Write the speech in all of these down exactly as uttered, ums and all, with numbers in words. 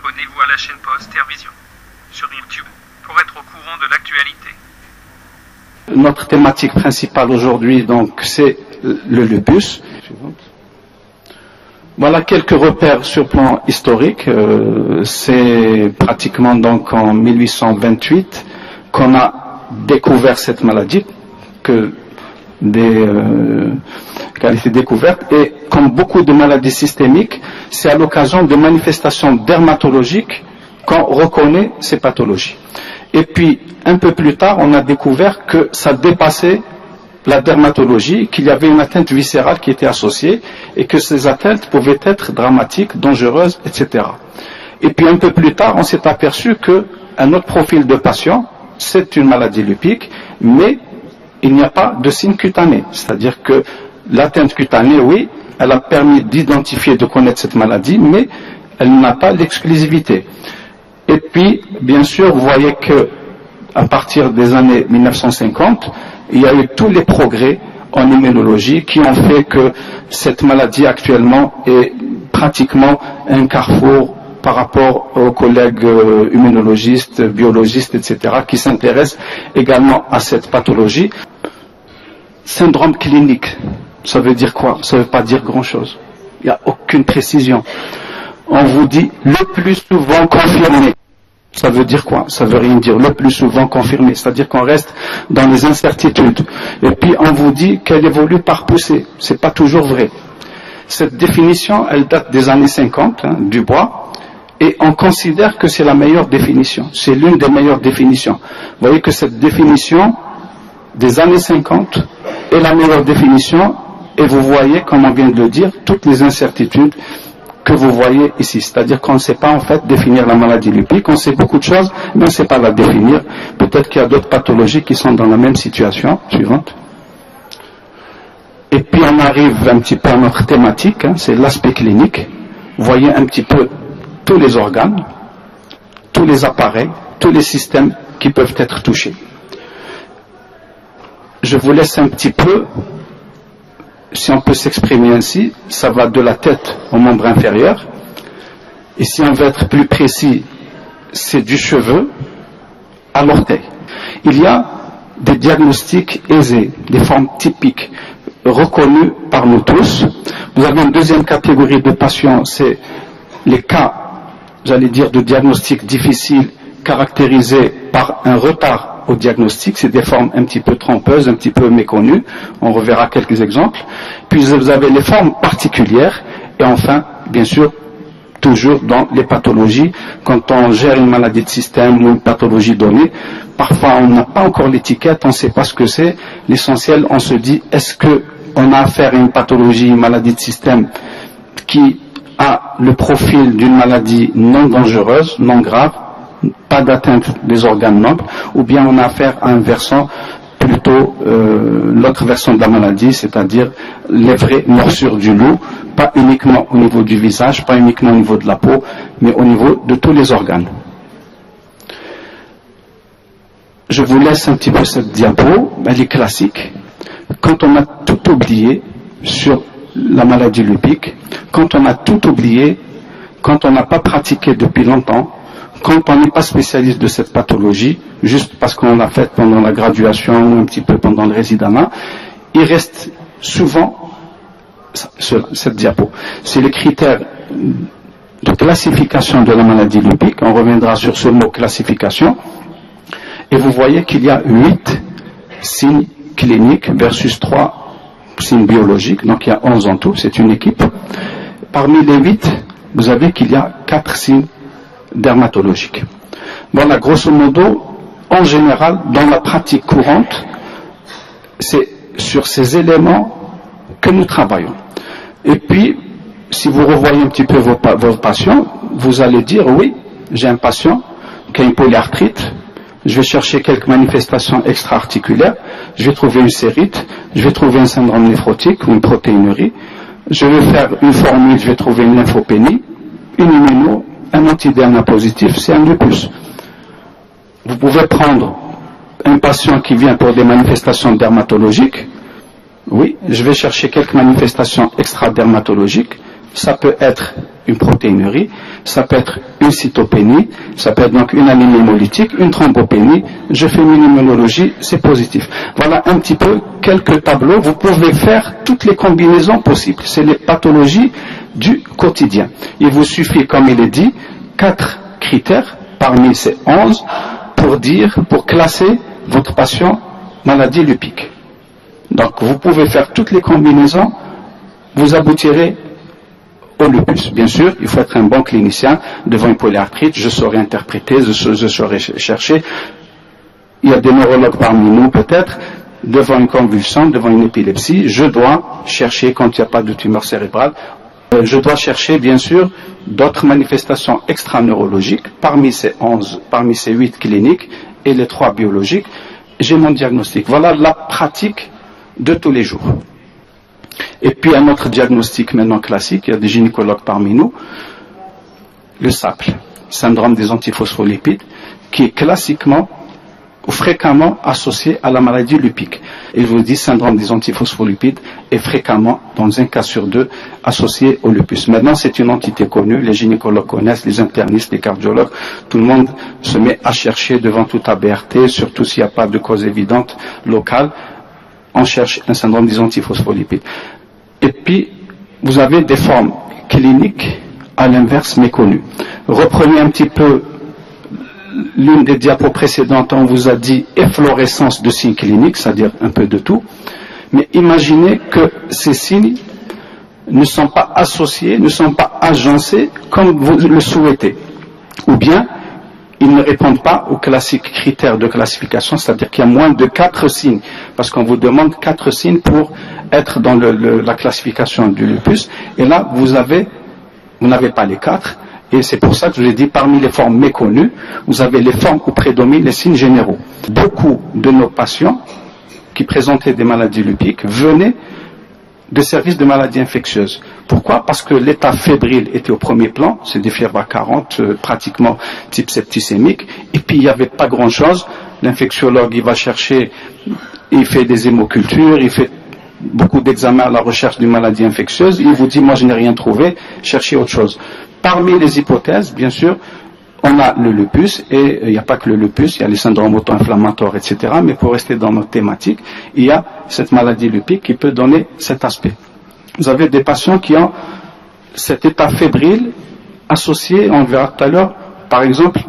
abonnez-vous à la chaîne Post Tervision sur YouTube pour être au courant de l'actualité. Notre thématique principale aujourd'hui, donc, c'est le lupus. Voilà quelques repères sur le plan historique. Euh, c'est pratiquement donc en mille huit cent vingt-huit qu'on a découvert cette maladie, que des, euh, qu'elle a été découverte. Et comme beaucoup de maladies systémiques, c'est à l'occasion de manifestations dermatologiques qu'on reconnaît ces pathologies. Et puis, un peu plus tard, on a découvert que ça dépassait la dermatologie, qu'il y avait une atteinte viscérale qui était associée et que ces atteintes pouvaient être dramatiques, dangereuses, et cetera. Et puis, un peu plus tard, on s'est aperçu qu'un autre profil de patient, c'est une maladie lupique, mais il n'y a pas de signe cutané. C'est-à-dire que l'atteinte cutanée, oui, elle a permis d'identifier, de connaître cette maladie, mais elle n'a pas l'exclusivité. Et puis, bien sûr, vous voyez que à partir des années mille neuf cent cinquante, il y a eu tous les progrès en immunologie qui ont fait que cette maladie actuellement est pratiquement un carrefour par rapport aux collègues immunologistes, biologistes, et cetera, qui s'intéressent également à cette pathologie. Syndrome clinique, ça veut dire quoi? Ça ne veut pas dire grand-chose. Il n'y a aucune précision. On vous dit le plus souvent confirmé. Ça veut dire quoi? Ça veut rien dire. Le plus souvent confirmé, c'est-à-dire qu'on reste dans les incertitudes. Et puis on vous dit qu'elle évolue par poussée. C'est pas toujours vrai. Cette définition, elle date des années cinquante, hein, du bois, et on considère que c'est la meilleure définition. C'est l'une des meilleures définitions. Vous voyez que cette définition des années cinquante est la meilleure définition, et vous voyez, comme on vient de le dire, toutes les incertitudes que vous voyez ici, c'est-à-dire qu'on ne sait pas en fait définir la maladie lupique, on sait beaucoup de choses, mais on ne sait pas la définir. Peut-être qu'il y a d'autres pathologies qui sont dans la même situation. Suivante. Et puis on arrive un petit peu à notre thématique, hein, c'est l'aspect clinique. Vous voyez un petit peu tous les organes, tous les appareils, tous les systèmes qui peuvent être touchés. Je vous laisse un petit peu. Si on peut s'exprimer ainsi, ça va de la tête au membre inférieur. Et si on veut être plus précis, c'est du cheveu à l'orteil. Il y a des diagnostics aisés, des formes typiques, reconnues par nous tous. Vous avez une deuxième catégorie de patients, c'est les cas, j'allais dire, de diagnostic difficiles, caractérisés par un retard au diagnostic. C'est des formes un petit peu trompeuses, un petit peu méconnues. On reverra quelques exemples. Puis vous avez les formes particulières. Et enfin, bien sûr, toujours dans les pathologies, quand on gère une maladie de système ou une pathologie donnée, parfois on n'a pas encore l'étiquette, on ne sait pas ce que c'est. L'essentiel, on se dit, est-ce qu'on a affaire à une pathologie, une maladie de système qui a le profil d'une maladie non dangereuse, non grave, pas d'atteinte des organes nobles, ou bien on a affaire à un versant plutôt euh, l'autre versant de la maladie, c'est-à-dire les vraies morsures du loup, pas uniquement au niveau du visage, pas uniquement au niveau de la peau, mais au niveau de tous les organes. Je vous laisse un petit peu cette diapo, elle est classique. Quand on a tout oublié sur la maladie lupique, quand on a tout oublié, quand on n'a pas pratiqué depuis longtemps, quand on n'est pas spécialiste de cette pathologie, juste parce qu'on l'a faite pendant la graduation ou un petit peu pendant le résidanat, il reste souvent cette diapo. C'est les critères de classification de la maladie lupique. On reviendra sur ce mot classification. Et vous voyez qu'il y a huit signes cliniques versus trois signes biologiques. Donc il y a onze en tout, c'est une équipe. Parmi les huit, vous avez qu'il y a quatre signes dermatologique. Voilà, grosso modo, en général, dans la pratique courante, c'est sur ces éléments que nous travaillons. Et puis, si vous revoyez un petit peu vos, vos patients, vous allez dire, oui, j'ai un patient qui a une polyarthrite, je vais chercher quelques manifestations extra-articulaires, je vais trouver une sérite, je vais trouver un syndrome néphrotique ou une protéinurie, je vais faire une formule, je vais trouver une lymphopénie, une immuno, un anti-D N A positif, c'est un lupus. Vous pouvez prendre un patient qui vient pour des manifestations dermatologiques, oui, je vais chercher quelques manifestations extra-dermatologiques, ça peut être une protéinurie, ça peut être une cytopénie, ça peut être donc une anémie hémolytique, une thrombopénie. Je fais une immunologie, c'est positif. Voilà un petit peu quelques tableaux. Vous pouvez faire toutes les combinaisons possibles. C'est les pathologies du quotidien. Il vous suffit, comme il est dit, quatre critères parmi ces onze pour dire, pour classer votre patient maladie lupique. Donc vous pouvez faire toutes les combinaisons, vous aboutirez au lupus. Bien sûr, il faut être un bon clinicien. Devant une polyarthrite, je saurais interpréter, je, je saurais chercher. Il y a des neurologues parmi nous peut-être. Devant une convulsion, devant une épilepsie, je dois chercher, quand il n'y a pas de tumeur cérébrale, euh, je dois chercher bien sûr d'autres manifestations extraneurologiques parmi ces onze, parmi ces huit cliniques et les trois biologiques. J'ai mon diagnostic. Voilà la pratique de tous les jours. Et puis un autre diagnostic maintenant classique, il y a des gynécologues parmi nous, le S A P L, syndrome des antiphospholipides, qui est classiquement ou fréquemment associé à la maladie lupique. Il vous dit syndrome des antiphospholipides est fréquemment, dans un cas sur deux, associé au lupus. Maintenant, c'est une entité connue, les gynécologues connaissent, les internistes, les cardiologues, tout le monde se met à chercher devant tout A B R T, surtout s'il n'y a pas de cause évidente locale, on cherche un syndrome des antiphospholipides. Et puis, vous avez des formes cliniques à l'inverse méconnues. Reprenez un petit peu l'une des diapos précédentes, on vous a dit efflorescence de signes cliniques, c'est-à-dire un peu de tout. Mais imaginez que ces signes ne sont pas associés, ne sont pas agencés comme vous le souhaitez. Ou bien, ils ne répondent pas aux classiques critères de classification, c'est-à-dire qu'il y a moins de quatre signes, parce qu'on vous demande quatre signes pour être dans le, le, la classification du lupus, et là, vous avez, vous n'avez pas les quatre, et c'est pour ça que je vous ai dit, parmi les formes méconnues, vous avez les formes où prédominent les signes généraux. Beaucoup de nos patients qui présentaient des maladies lupiques venaient de services de maladies infectieuses. Pourquoi? Parce que l'état fébrile était au premier plan, c'est des fièvres à quarante, euh, pratiquement type septicémique, et puis il n'y avait pas grand-chose. L'infectiologue, il va chercher, il fait des hémocultures, il fait beaucoup d'examens à la recherche d'une maladie infectieuse, il vous dit, moi je n'ai rien trouvé, cherchez autre chose. Parmi les hypothèses, bien sûr, on a le lupus, et il n'y a pas que le lupus, il y a les syndromes auto-inflammatoires, et cetera. Mais pour rester dans notre thématique, il y a cette maladie lupique qui peut donner cet aspect. Vous avez des patients qui ont cet état fébrile associé, on verra tout à l'heure, par exemple,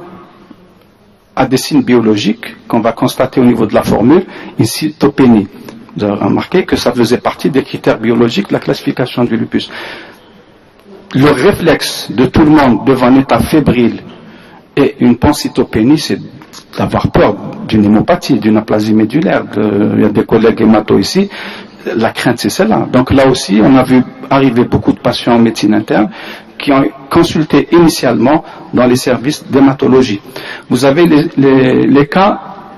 à des signes biologiques qu'on va constater au niveau de la formule, une cytopénie. Vous avez remarqué que ça faisait partie des critères biologiques de la classification du lupus. Le réflexe de tout le monde devant un état fébrile et une pancytopénie, c'est d'avoir peur d'une hémopathie, d'une aplasie médulaire. De, il y a des collègues hémato ici, la crainte c'est celle-là. Donc là aussi, on a vu arriver beaucoup de patients en médecine interne qui ont consulté initialement dans les services d'hématologie. Vous avez les, les, les cas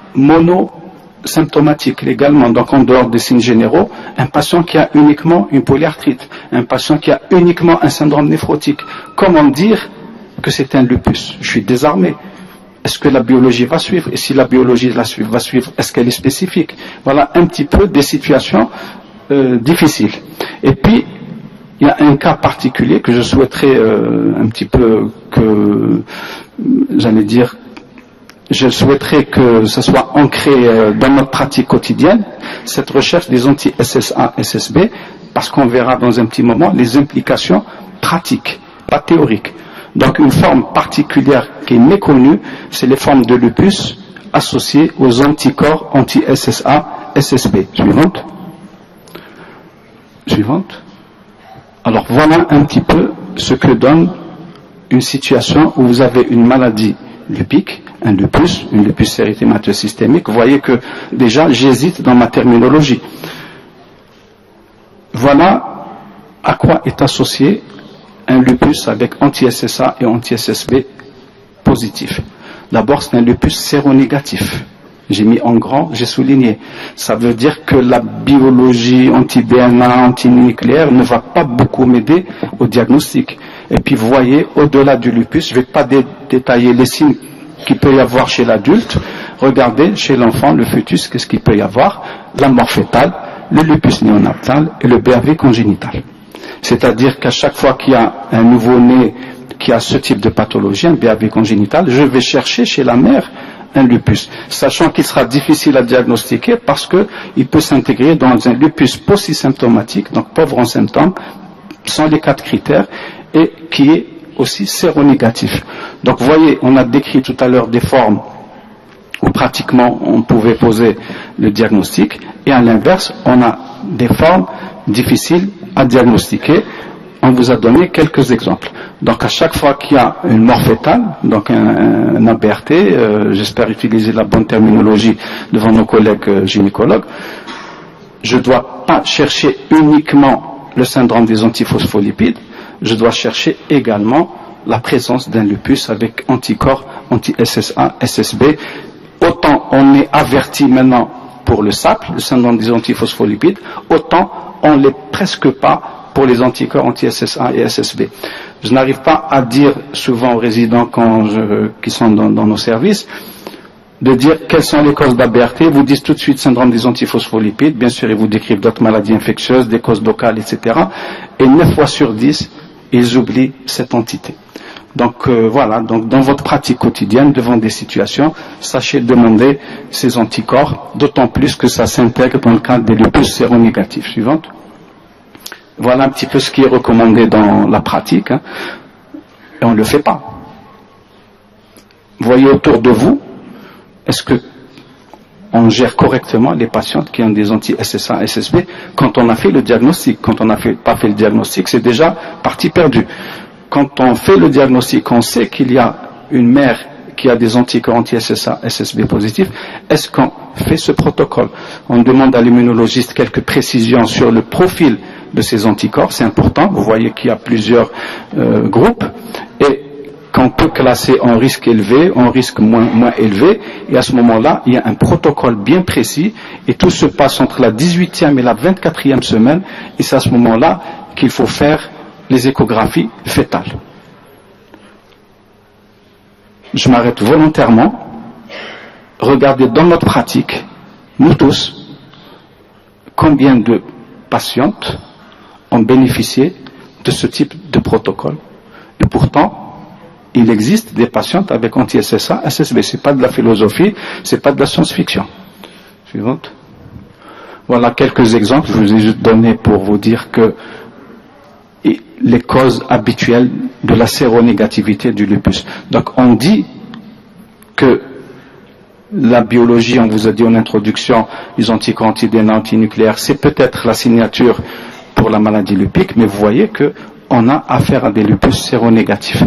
monosymptomatiques également, donc en dehors des signes généraux, un patient qui a uniquement une polyarthrite, un patient qui a uniquement un syndrome néphrotique. Comment dire que c'est un lupus? Je suis désarmé. Est-ce que la biologie va suivre? Et si la biologie va suivre, va suivre est-ce qu'elle est spécifique? Voilà un petit peu des situations euh, difficiles. Et puis, il y a un cas particulier que je souhaiterais euh, un petit peu que, j'allais dire, je souhaiterais que ce soit ancré euh, dans notre pratique quotidienne, cette recherche des anti-S S A S S B, parce qu'on verra dans un petit moment les implications pratiques, pas théoriques. Donc une forme particulière qui est méconnue, c'est les formes de lupus associées aux anticorps anti-S S A S S B. Suivante. Suivante. Alors voilà un petit peu ce que donne une situation où vous avez une maladie lupique, un lupus, une lupus érythémateux systémique. Vous voyez que déjà j'hésite dans ma terminologie. Voilà à quoi est associé un lupus avec anti-S S A et anti-S S B positif. D'abord, c'est un lupus séronégatif. J'ai mis en grand, j'ai souligné. Ça veut dire que la biologie anti-B N A, anti-nucléaire ne va pas beaucoup m'aider au diagnostic. Et puis, vous voyez, au-delà du lupus, je ne vais pas dé détailler les signes qu'il peut y avoir chez l'adulte. Regardez, chez l'enfant, le fœtus, qu'est-ce qu'il peut y avoir? La mort fétale, le lupus néonatal et le B A V congénital. C'est-à-dire qu'à chaque fois qu'il y a un nouveau-né qui a ce type de pathologie, un B A V congénital, je vais chercher chez la mère un lupus, sachant qu'il sera difficile à diagnostiquer parce qu'il peut s'intégrer dans un lupus polysymptomatique, donc pauvre en symptômes, sans les quatre critères, et qui est aussi séronégatif. Donc vous voyez, on a décrit tout à l'heure des formes où pratiquement on pouvait poser le diagnostic, et à l'inverse, on a des formes difficiles à diagnostiquer. On vous a donné quelques exemples. Donc à chaque fois qu'il y a une mort fétale, donc un, un A B R T, euh, j'espère utiliser la bonne terminologie devant nos collègues euh, gynécologues, je ne dois pas chercher uniquement le syndrome des antiphospholipides, je dois chercher également la présence d'un lupus avec anticorps anti-S S A, S S B. Autant on est averti maintenant pour le S A P, le syndrome des antiphospholipides, autant on ne l'est presque pas pour les anticorps anti-S S A et S S B. Je n'arrive pas à dire souvent aux résidents quand je, qui sont dans, dans nos services, de dire quelles sont les causes d'A B R T, vous disent tout de suite syndrome des antiphospholipides, bien sûr ils vous décrivent d'autres maladies infectieuses, des causes locales, et cetera. Et neuf fois sur dix, ils oublient cette entité. Donc euh, voilà, donc dans votre pratique quotidienne, devant des situations, sachez demander ces anticorps, d'autant plus que ça s'intègre dans le cadre des lupus séronégatifs. Suivante. Voilà un petit peu ce qui est recommandé dans la pratique, hein, et on ne le fait pas. Voyez autour de vous, est-ce que on gère correctement les patientes qui ont des anti-S S A, S S B quand on a fait le diagnostic? Quand on n'a pas fait le diagnostic, c'est déjà partie perdue. Quand on fait le diagnostic, on sait qu'il y a une mère qui a des anticorps anti-S S A, S S B positifs, est-ce qu'on fait ce protocole? On demande à l'immunologiste quelques précisions sur le profil de ces anticorps, c'est important, vous voyez qu'il y a plusieurs euh, groupes, et qu'on peut classer en risque élevé, en risque moins, moins élevé, et à ce moment-là, il y a un protocole bien précis, et tout se passe entre la dix-huitième et la vingt-quatrième semaine, et c'est à ce moment-là qu'il faut faire les échographies fétales. Je m'arrête volontairement. Regardez dans notre pratique, nous tous, combien de patientes ont bénéficié de ce type de protocole. Et pourtant, il existe des patientes avec anti-S S A, S S B. Ce n'est pas de la philosophie, ce n'est pas de la science-fiction. Suivante. Voilà quelques exemples, je vous ai juste donné pour vous dire que les causes habituelles de la séronégativité du lupus. Donc on dit que la biologie, on vous a dit en introduction, les anticorps anti-D N A, antinucléaires, c'est peut-être la signature pour la maladie lupique, mais vous voyez qu'on a affaire à des lupus séronégatifs.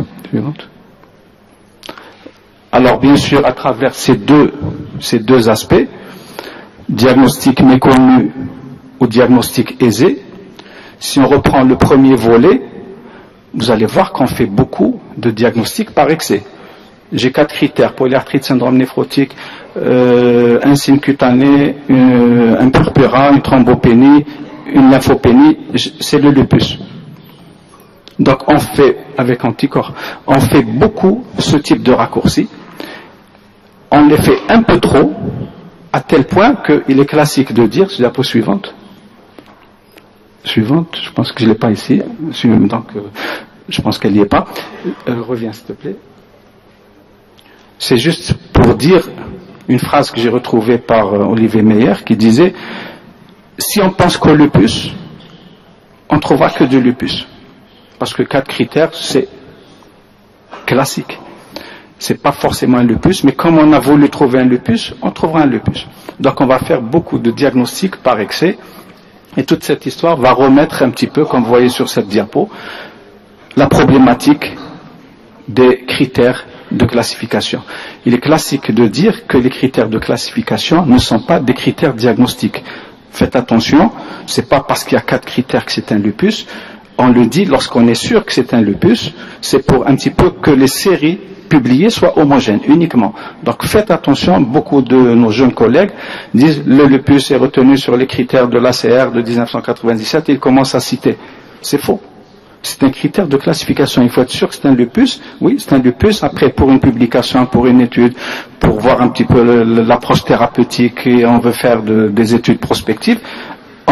Alors bien sûr, à travers ces deux, ces deux aspects, diagnostic méconnu ou diagnostic aisé, si on reprend le premier volet, vous allez voir qu'on fait beaucoup de diagnostics par excès. J'ai quatre critères: polyarthrite, syndrome néphrotique, euh, un signe cutané, une, un purpura, une thrombopénie, une lymphopénie, c'est le lupus. Donc on fait, avec anticorps, on fait beaucoup ce type de raccourcis. On les fait un peu trop, à tel point qu'il est classique de dire, c'est la pause suivante, suivante, je pense que je ne l'ai pas ici, donc euh, je pense qu'elle n'y est pas. Euh, reviens s'il te plaît. C'est juste pour dire une phrase que j'ai retrouvée par euh, Olivier Meyer qui disait: si on pense qu'au lupus, on ne trouvera que du lupus. Parce que quatre critères, c'est classique. C'est pas forcément un lupus, mais comme on a voulu trouver un lupus, on trouvera un lupus. Donc on va faire beaucoup de diagnostics par excès. Et toute cette histoire va remettre un petit peu, comme vous voyez sur cette diapo, la problématique des critères de classification. Il est classique de dire que les critères de classification ne sont pas des critères diagnostiques. Faites attention, c'est pas parce qu'il y a quatre critères que c'est un lupus. On le dit lorsqu'on est sûr que c'est un lupus, c'est pour un petit peu que les séries publiées soient homogènes uniquement. Donc faites attention, beaucoup de nos jeunes collègues disent le lupus est retenu sur les critères de l'A C R de mille neuf cent quatre-vingt-dix-sept et ils commencent à citer. C'est faux. C'est un critère de classification. Il faut être sûr que c'est un lupus. Oui, c'est un lupus. Après, pour une publication, pour une étude, pour voir un petit peu l'approche thérapeutique et on veut faire de, des études prospectives, on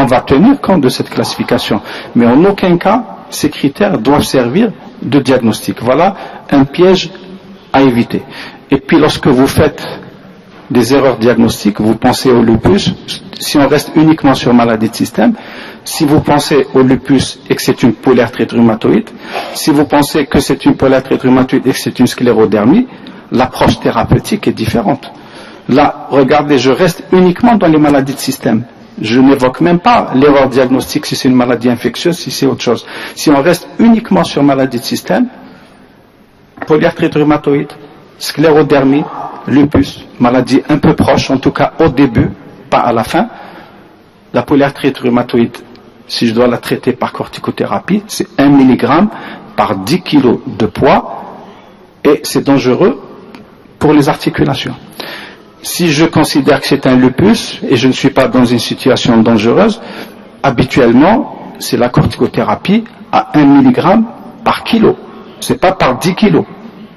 on va tenir compte de cette classification. Mais en aucun cas, ces critères doivent servir de diagnostic. Voilà un piège à éviter. Et puis lorsque vous faites des erreurs diagnostiques, vous pensez au lupus, si on reste uniquement sur maladie de système, si vous pensez au lupus et que c'est une polyarthrite rhumatoïde, si vous pensez que c'est une polyarthrite rhumatoïde et que c'est une sclérodermie, l'approche thérapeutique est différente. Là, regardez, je reste uniquement dans les maladies de système. Je n'évoque même pas l'erreur diagnostique si c'est une maladie infectieuse, si c'est autre chose. Si on reste uniquement sur maladie de système, polyarthrite rhumatoïde, sclérodermie, lupus, maladie un peu proche, en tout cas au début, pas à la fin. La polyarthrite rhumatoïde, si je dois la traiter par corticothérapie, c'est un milligramme par dix kilos de poids et c'est dangereux pour les articulations. Si je considère que c'est un lupus et je ne suis pas dans une situation dangereuse, habituellement, c'est la corticothérapie à un milligramme par kilo. C'est pas par dix kilos.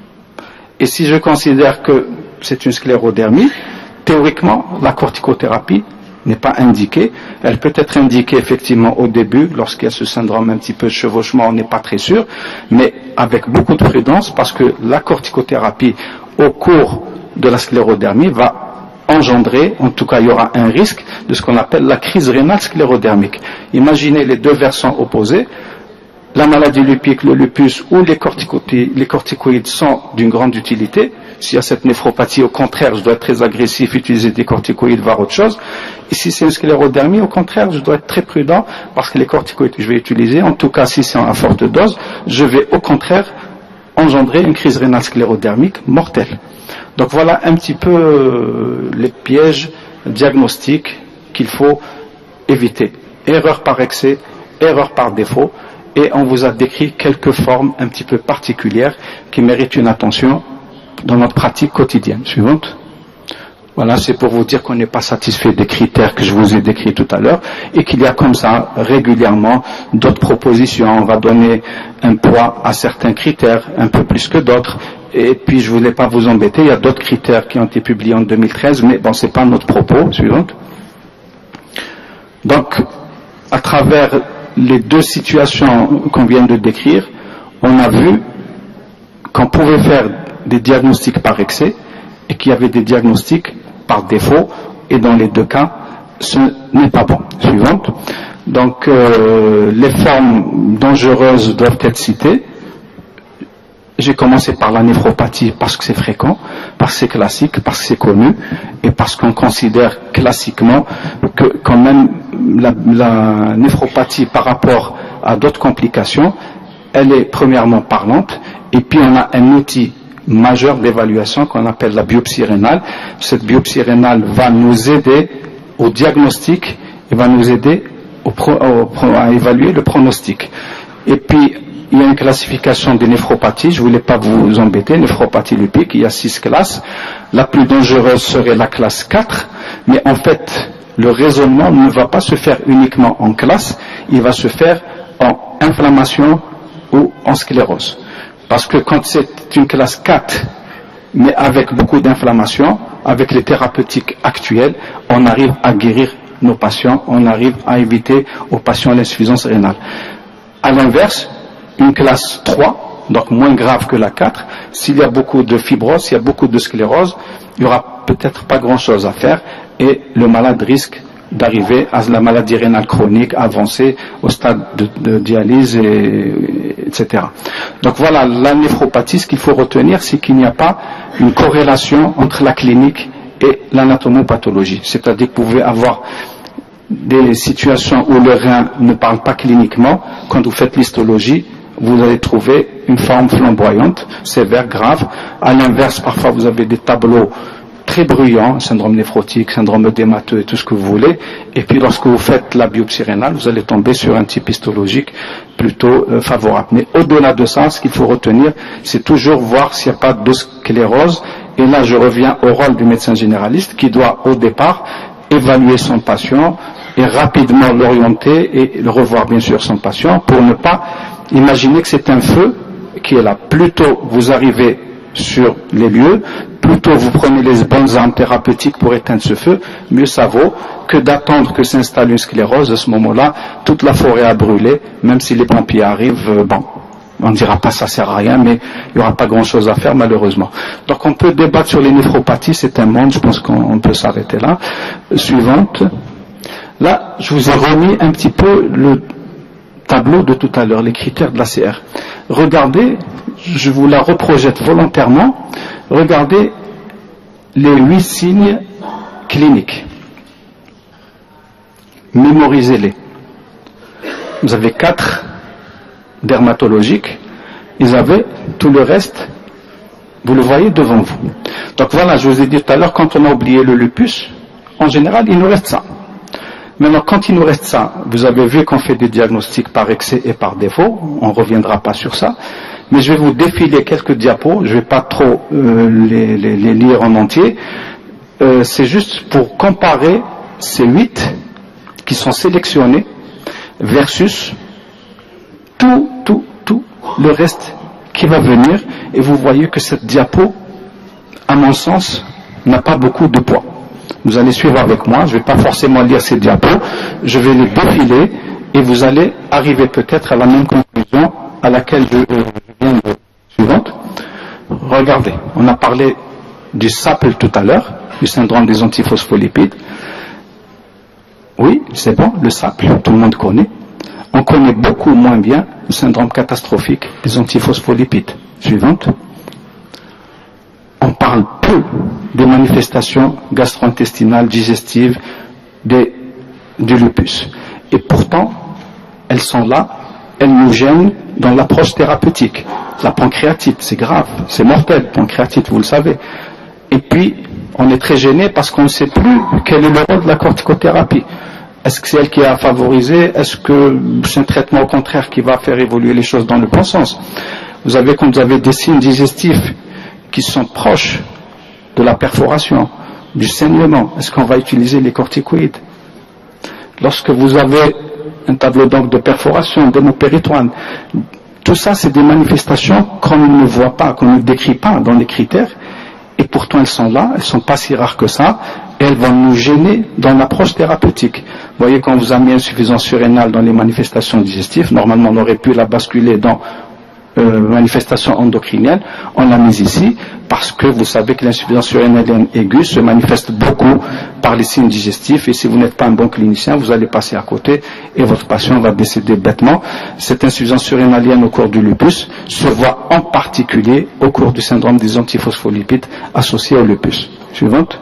Et si je considère que c'est une sclérodermie, théoriquement, la corticothérapie n'est pas indiquée. Elle peut être indiquée effectivement au début, lorsqu'il y a ce syndrome un petit peu de chevauchement, on n'est pas très sûr, mais avec beaucoup de prudence, parce que la corticothérapie, au cours de la sclérodermie, va engendrer, en tout cas il y aura un risque de ce qu'on appelle la crise rénale sclérodermique. Imaginez les deux versants opposés. La maladie lupique, le lupus ou les corticoïdes, les corticoïdes sont d'une grande utilité. S'il y a cette néphropathie, au contraire, je dois être très agressif, utiliser des corticoïdes, voire autre chose. Et si c'est une sclérodermie, au contraire, je dois être très prudent parce que les corticoïdes que je vais utiliser, en tout cas si c'est à forte dose, je vais au contraire engendrer une crise rénale sclérodermique mortelle. Donc voilà un petit peu euh, les pièges diagnostiques qu'il faut éviter. Erreur par excès, erreur par défaut. Et on vous a décrit quelques formes un petit peu particulières qui méritent une attention dans notre pratique quotidienne. Suivante. Voilà, c'est pour vous dire qu'on n'est pas satisfait des critères que je vous ai décrits tout à l'heure et qu'il y a comme ça régulièrement d'autres propositions. On va donner un poids à certains critères, un peu plus que d'autres. Et puis je ne voulais pas vous embêter, il y a d'autres critères qui ont été publiés en deux mille treize, mais bon, c'est pas notre propos. Suivante. Donc, à travers les deux situations qu'on vient de décrire, on a vu qu'on pouvait faire des diagnostics par excès et qu'il y avait des diagnostics par défaut, et dans les deux cas, ce n'est pas bon. Suivante. Donc, euh, les formes dangereuses doivent être citées. J'ai commencé par la néphropathie parce que c'est fréquent, parce que c'est classique, parce que c'est connu, et parce qu'on considère classiquement que quand même la, la néphropathie par rapport à d'autres complications, elle est premièrement parlante, et puis on a un outil majeur d'évaluation qu'on appelle la biopsie rénale. Cette biopsie rénale va nous aider au diagnostic et va nous aider au pro, au, à évaluer le pronostic. Et puis, il y a une classification des néphropathies, je ne voulais pas vous embêter, néphropathie lupique, il y a six classes. La plus dangereuse serait la classe quatre, mais en fait, le raisonnement ne va pas se faire uniquement en classe, il va se faire en inflammation ou en sclérose. Parce que quand c'est une classe quatre, mais avec beaucoup d'inflammation, avec les thérapeutiques actuelles, on arrive à guérir nos patients, on arrive à éviter aux patients l'insuffisance rénale. À l'inverse, une classe trois, donc moins grave que la quatre, s'il y a beaucoup de fibrose, s'il y a beaucoup de sclérose, il n'y aura peut-être pas grand-chose à faire et le malade risque d'arriver à la maladie rénale chronique avancée au stade de, de dialyse, et, etc. Donc voilà, la néphropathie, ce qu'il faut retenir, c'est qu'il n'y a pas une corrélation entre la clinique et l'anatomopathologie. C'est-à-dire que vous pouvez avoir des situations où le rein ne parle pas cliniquement. Quand vous faites l'histologie, vous allez trouver une forme flamboyante, sévère, grave. À l'inverse, parfois vous avez des tableaux très bruyants, syndrome néphrotique, syndrome œdémateux et tout ce que vous voulez. Et puis lorsque vous faites la biopsie rénale, vous allez tomber sur un type histologique plutôt euh, favorable. Mais au-delà de ça, ce qu'il faut retenir, c'est toujours voir s'il n'y a pas de sclérose. Et là, je reviens au rôle du médecin généraliste qui doit au départ évaluer son patient et rapidement l'orienter et le revoir bien sûr son patient pour ne pas imaginer que c'est un feu qui est là. Plutôt vous arrivez sur les lieux, plutôt vous prenez les bonnes armes thérapeutiques pour éteindre ce feu, mieux ça vaut que d'attendre que s'installe une sclérose. À ce moment-là, toute la forêt a brûlé, même si les pompiers arrivent, euh, bon, on ne dira pas ça sert à rien, mais il n'y aura pas grand-chose à faire malheureusement. Donc on peut débattre sur les néphropathies, c'est un monde, je pense qu'on peut s'arrêter là. Suivante. Là, je vous ai remis un petit peu le tableau de tout à l'heure, les critères de l'A C R. Regardez, je vous la reprojette volontairement, regardez les huit signes cliniques. Mémorisez-les. Vous avez quatre dermatologiques, ils avaient tout le reste, vous le voyez devant vous. Donc voilà, je vous ai dit tout à l'heure, quand on a oublié le lupus, en général, il nous reste ça. Maintenant, quand il nous reste ça, vous avez vu qu'on fait des diagnostics par excès et par défaut, on ne reviendra pas sur ça, mais je vais vous défiler quelques diapos, je ne vais pas trop euh, les, les, les lire en entier, euh, c'est juste pour comparer ces huit qui sont sélectionnés versus tout, tout, tout le reste qui va venir, et vous voyez que cette diapo, à mon sens, n'a pas beaucoup de poids. Vous allez suivre avec moi, je ne vais pas forcément lire ces diapos, je vais les défiler et vous allez arriver peut-être à la même conclusion à laquelle je, euh, je viens de suivante. Regardez, on a parlé du S A P L tout à l'heure, du syndrome des antiphospholipides. Oui, c'est bon, le S A P L, tout le monde connaît. On connaît beaucoup moins bien le syndrome catastrophique des antiphospholipides. Suivante. On parle peu des manifestations gastro-intestinales, digestives, des, du lupus. Et pourtant, elles sont là, elles nous gênent dans l'approche thérapeutique. La pancréatite, c'est grave, c'est mortel, pancréatite, vous le savez. Et puis, on est très gêné parce qu'on ne sait plus quel est le rôle de la corticothérapie. Est-ce que c'est elle qui a favorisé? Est-ce que c'est un traitement au contraire qui va faire évoluer les choses dans le bon sens? Vous avez, quand vous avez des signes digestifs qui sont proches de la perforation, du saignement, est-ce qu'on va utiliser les corticoïdes? Lorsque vous avez un tableau donc de perforation, d'hémopéritoine, tout ça c'est des manifestations qu'on ne voit pas, qu'on ne décrit pas dans les critères, et pourtant elles sont là, elles ne sont pas si rares que ça, et elles vont nous gêner dans l'approche thérapeutique. Vous voyez, quand vous avez mis insuffisance surrénale dans les manifestations digestives, normalement on aurait pu la basculer dans Euh, manifestation endocrinienne, on l'a mise ici parce que vous savez que l'insuffisance surrénalienne aiguë se manifeste beaucoup par les signes digestifs, et si vous n'êtes pas un bon clinicien, vous allez passer à côté et votre patient va décéder bêtement. Cette insuffisance surrénalienne au cours du lupus se voit en particulier au cours du syndrome des antiphospholipides associé au lupus. Suivante.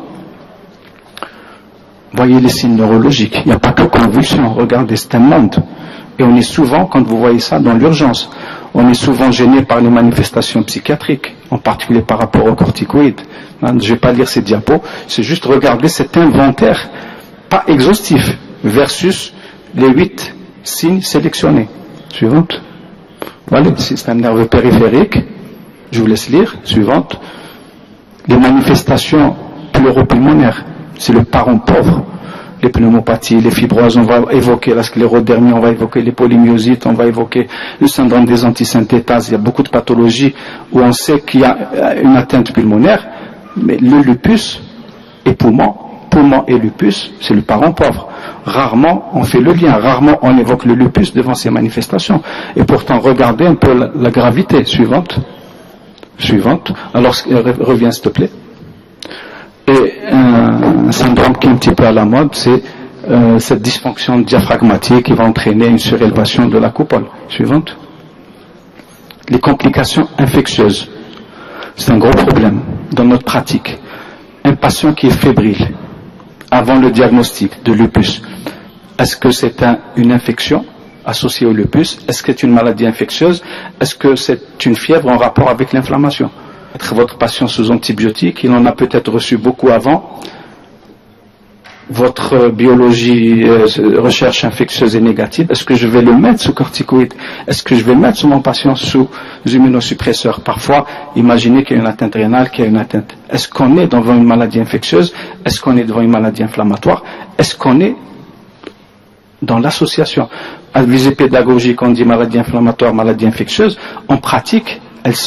Voyez les signes neurologiques, il n'y a pas que convulsions, regardez, c'est un monde. Et on est souvent, quand vous voyez ça dans l'urgence, on est souvent gêné par les manifestations psychiatriques, en particulier par rapport aux corticoïdes. Je ne vais pas lire ces diapos, c'est juste regarder cet inventaire, pas exhaustif, versus les huit signes sélectionnés. Suivante. Voilà le système nerveux périphérique. Je vous laisse lire. Suivante. Les manifestations pleuropulmonaires, c'est le parent pauvre. Les pneumopathies, les fibroses, on va évoquer la sclérodermie, on va évoquer les polymyosites, on va évoquer le syndrome des antisynthétases. Il y a beaucoup de pathologies où on sait qu'il y a une atteinte pulmonaire, mais le lupus et poumon, poumon et lupus, c'est le parent pauvre. Rarement on fait le lien, rarement on évoque le lupus devant ces manifestations. Et pourtant, regardez un peu la, la gravité. Suivante. Suivante. Alors, reviens s'il te plaît. Et un syndrome qui est un petit peu à la mode, c'est euh, cette dysfonction diaphragmatique qui va entraîner une surélévation de la coupole. Suivante. Les complications infectieuses. C'est un gros problème dans notre pratique. Un patient qui est fébrile avant le diagnostic de lupus, est-ce que c'est un, une infection associée au lupus? Est-ce que c'est une maladie infectieuse? Est-ce que c'est une fièvre en rapport avec l'inflammation? Votre patient sous antibiotiques, il en a peut-être reçu beaucoup avant. Votre biologie euh, recherche infectieuse est négative. Est-ce que je vais le mettre sous corticoïdes? Est-ce que je vais mettre sur mon patient sous immunosuppresseurs? Parfois, imaginez qu'il y a une atteinte rénale, qu'il y a une atteinte. Est-ce qu'on est devant une maladie infectieuse? Est-ce qu'on est devant une maladie inflammatoire? Est-ce qu'on est dans l'association? À visée pédagogique, on dit maladie inflammatoire, maladie infectieuse. En pratique, elles sont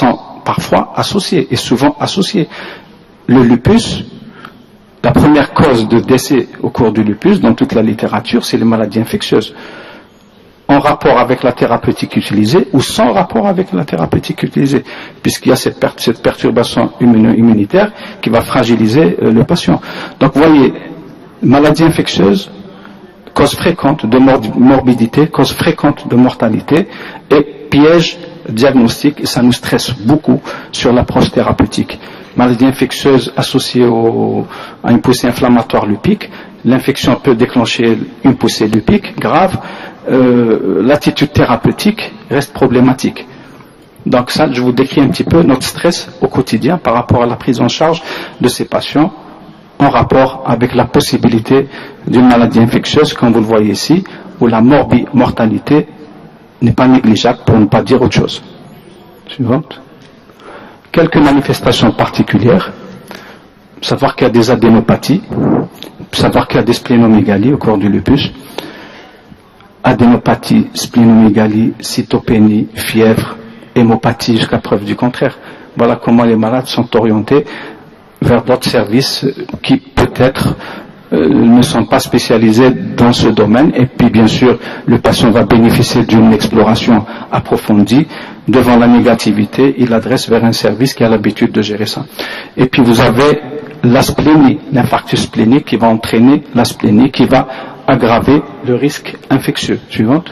parfois associés, et souvent associés. Le lupus, la première cause de décès au cours du lupus, dans toute la littérature, c'est les maladies infectieuses. En rapport avec la thérapeutique utilisée ou sans rapport avec la thérapeutique utilisée, puisqu'il y a cette, per cette perturbation immunitaire qui va fragiliser euh, le patient. Donc vous voyez, maladies infectieuses, cause fréquente de morbidité, cause fréquente de mortalité et piège diagnostique, et ça nous stresse beaucoup sur l'approche thérapeutique. Maladie infectieuse associée au, à une poussée inflammatoire lupique, l'infection peut déclencher une poussée lupique grave, euh, l'attitude thérapeutique reste problématique. Donc ça, je vous décris un petit peu notre stress au quotidien par rapport à la prise en charge de ces patients en rapport avec la possibilité d'une maladie infectieuse, comme vous le voyez ici, où la morbi-mortalité n'est pas négligeable, pour ne pas dire autre chose. Suivante. Quelques manifestations particulières. Savoir qu'il y a des adénopathies, savoir qu'il y a des splénomégalies au cours du lupus, adénopathie, splénomégalie, cytopénie, fièvre, hémopathie jusqu'à preuve du contraire. Voilà comment les malades sont orientés vers d'autres services qui peut-être euh, ne sont pas spécialisés dans ce domaine, et puis bien sûr le patient va bénéficier d'une exploration approfondie. Devant la négativité, il adresse vers un service qui a l'habitude de gérer ça. Et puis vous avez la splénie, l'infarctus splénique qui va entraîner la splénie, qui va aggraver le risque infectieux. Suivante.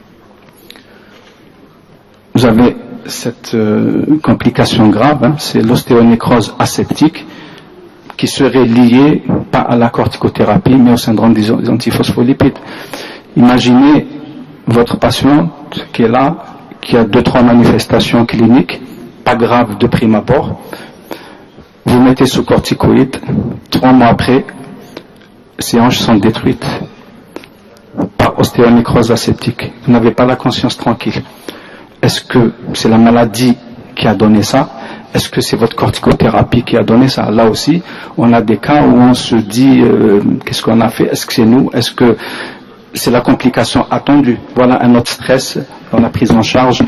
Vous avez cette euh, complication grave, hein, c'est l'ostéonécrose aseptique, qui serait liée pas à la corticothérapie mais au syndrome des antiphospholipides. Imaginez votre patiente qui est là, qui a deux trois manifestations cliniques, pas graves de prime abord. Vous mettez sous corticoïde, trois mois après, ses hanches sont détruites par ostéonécrose aseptique. Vous n'avez pas la conscience tranquille. Est-ce que c'est la maladie qui a donné ça? Est-ce que c'est votre corticothérapie qui a donné ça? Là aussi, on a des cas où on se dit, euh, qu'est-ce qu'on a fait? Est-ce que c'est nous? Est-ce que c'est la complication attendue? Voilà un autre stress dans la prise en charge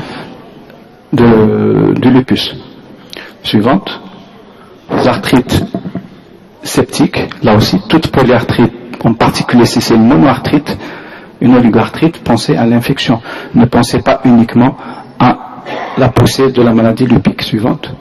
de, du lupus. Suivante. L'arthrite septique, là aussi, toute polyarthrite, en particulier si c'est une monoarthrite, une oligoarthrite, pensez à l'infection. Ne pensez pas uniquement à la poussée de la maladie lupique. Suivante.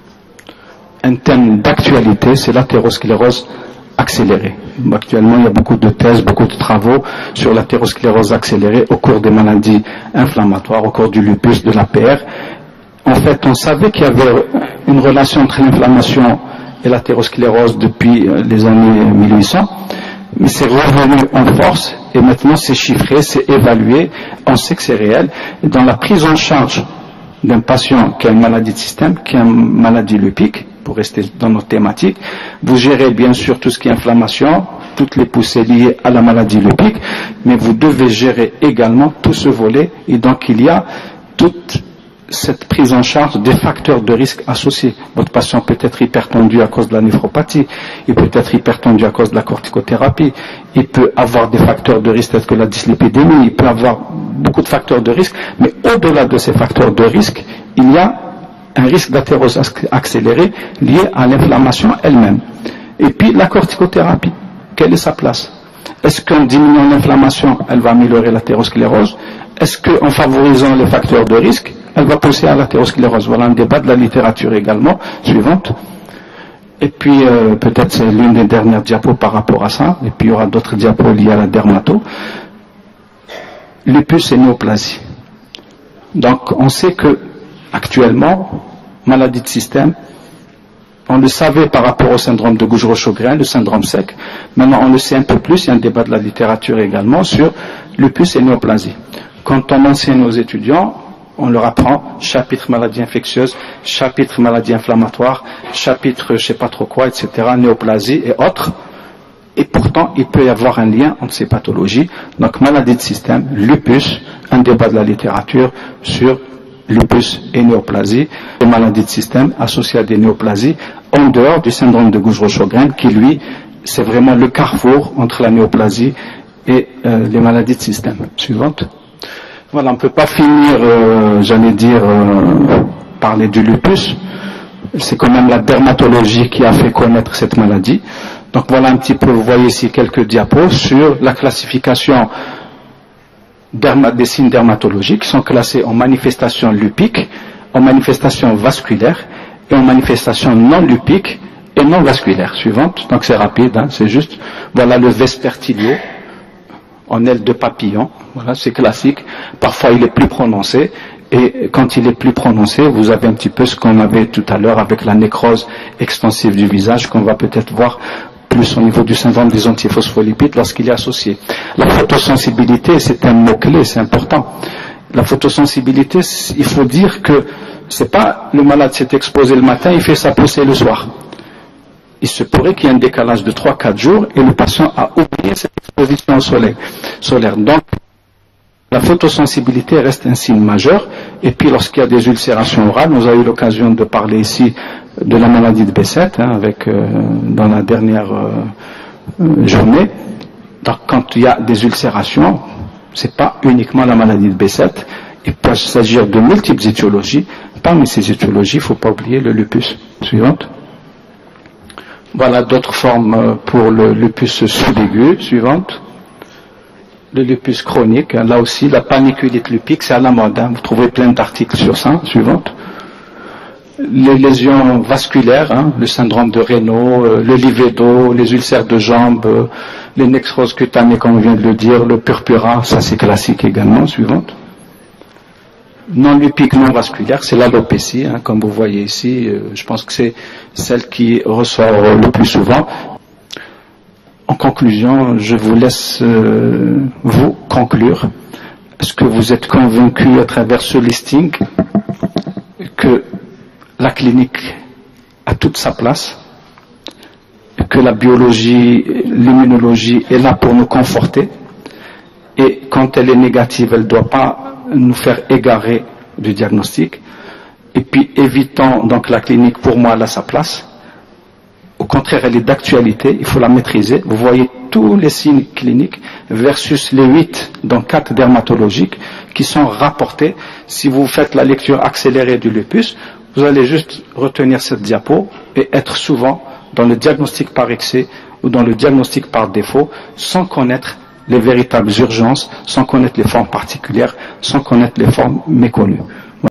Un thème d'actualité, c'est l'athérosclérose accélérée. Actuellement, il y a beaucoup de thèses, beaucoup de travaux sur l'athérosclérose accélérée au cours des maladies inflammatoires, au cours du lupus, de l'A P R. En fait, on savait qu'il y avait une relation entre l'inflammation et l'athérosclérose depuis les années mille huit cents, mais c'est revenu en force et maintenant c'est chiffré, c'est évalué, on sait que c'est réel. Et dans la prise en charge d'un patient qui a une maladie de système, qui a une maladie lupique, pour rester dans notre thématique, vous gérez bien sûr tout ce qui est inflammation, toutes les poussées liées à la maladie lupique, mais vous devez gérer également tout ce volet, et donc il y a toute cette prise en charge des facteurs de risque associés. Votre patient peut être hypertendu à cause de la néphropathie, il peut être hypertendu à cause de la corticothérapie, il peut avoir des facteurs de risque tels que la dyslipidémie, il peut avoir beaucoup de facteurs de risque, mais au-delà de ces facteurs de risque, il y a un risque d'athérose accélérée lié à l'inflammation elle-même. Et puis la corticothérapie, quelle est sa place? Est-ce qu'en diminuant l'inflammation, elle va améliorer l'athérosclérose? Est-ce qu'en favorisant les facteurs de risque, elle va pousser à l'athérosclérose? Voilà un débat de la littérature également. Suivante. Et puis euh, peut-être c'est l'une des dernières diapos par rapport à ça, et puis il y aura d'autres diapos liés à la dermato. Lupus et néoplasie. Donc on sait que actuellement, maladie de système, on le savait par rapport au syndrome de Gougerot-Sjogren, le syndrome sec. Maintenant, on le sait un peu plus. Il y a un débat de la littérature également sur lupus et néoplasie. Quand on enseigne aux étudiants, on leur apprend chapitre maladie infectieuse, chapitre maladie inflammatoire, chapitre je sais pas trop quoi, et cetera, néoplasie et autres. Et pourtant, il peut y avoir un lien entre ces pathologies. Donc, maladie de système, lupus, un débat de la littérature sur lupus et néoplasie, des maladies de système associées à des néoplasies, en dehors du syndrome de Gougerot-Sjogren, qui lui, c'est vraiment le carrefour entre la néoplasie et euh, les maladies de système. Suivante. Voilà, on ne peut pas finir, euh, j'allais dire, euh, parler du lupus c'est quand même la dermatologie qui a fait connaître cette maladie. Donc voilà un petit peu, vous voyez ici quelques diapos sur la classification des signes dermatologiques qui sont classés en manifestations lupiques, en manifestations vasculaires et en manifestations non lupiques et non vasculaires. Suivante, donc c'est rapide, hein, c'est juste, voilà le vespertilio en aile de papillon, voilà, c'est classique. Parfois il est plus prononcé, et quand il est plus prononcé, vous avez un petit peu ce qu'on avait tout à l'heure avec la nécrose extensive du visage, qu'on va peut-être voir plus au niveau du syndrome des antiphospholipides lorsqu'il est associé. La photosensibilité, c'est un mot-clé, c'est important. La photosensibilité, il faut dire que c'est pas le malade s'est exposé le matin, il fait sa poussée le soir. Il se pourrait qu'il y ait un décalage de trois à quatre jours et le patient a oublié cette exposition au soleil solaire. Donc, la photosensibilité reste un signe majeur. Et puis, lorsqu'il y a des ulcérations orales, nous avons eu l'occasion de parler ici de la maladie de Behçet, hein, avec, euh, dans la dernière euh, journée. Donc, quand il y a des ulcérations, c'est pas uniquement la maladie de Behçet. Il peut s'agir de multiples étiologies. Parmi ces étiologies, il ne faut pas oublier le lupus. Suivante. Voilà d'autres formes pour le lupus sous-aigu. Suivante. Le lupus chronique. Là aussi, la paniculite lupique, c'est à la mode. Hein. Vous trouverez plein d'articles sur ça. Suivante. Les lésions vasculaires, hein, le syndrome de Raynaud, le livédo, les ulcères de jambes, les nécroses cutanées, comme on vient de le dire, le purpura, ça c'est classique également. Suivante. Non lupique, non vasculaire, c'est l'alopécie, hein, comme vous voyez ici. Euh, je pense que c'est celle qui ressort le plus souvent. En conclusion, je vous laisse euh, vous conclure. Est-ce que vous êtes convaincu à travers ce listing que la clinique a toute sa place, que la biologie, l'immunologie est là pour nous conforter, et quand elle est négative, elle ne doit pas nous faire égarer du diagnostic, et puis évitons donc la clinique, pour moi elle a sa place. Au contraire, elle est d'actualité, il faut la maîtriser. Vous voyez tous les signes cliniques versus les huit dans quatre dermatologiques qui sont rapportés. Si vous faites la lecture accélérée du lupus, vous allez juste retenir cette diapo et être souvent dans le diagnostic par excès ou dans le diagnostic par défaut, sans connaître les véritables urgences, sans connaître les formes particulières, sans connaître les formes méconnues.